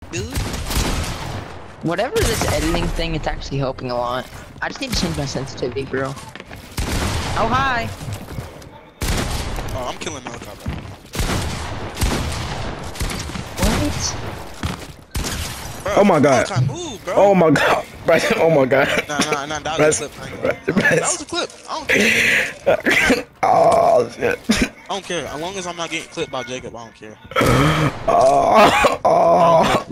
dude. Whatever this editing thing, it's actually helping a lot. I just need to change my sensitivity, bro. Oh, hi. Oh, I'm killing Malachi, bro. What? Bro, Oh my god. Malachi, move, bro. Oh my god. Bryson, oh my god. Nah, that was a clip. That was a clip. I don't care. Oh shit. I don't care. As long as I'm not getting clipped by Jacob, I don't care. Oh, oh.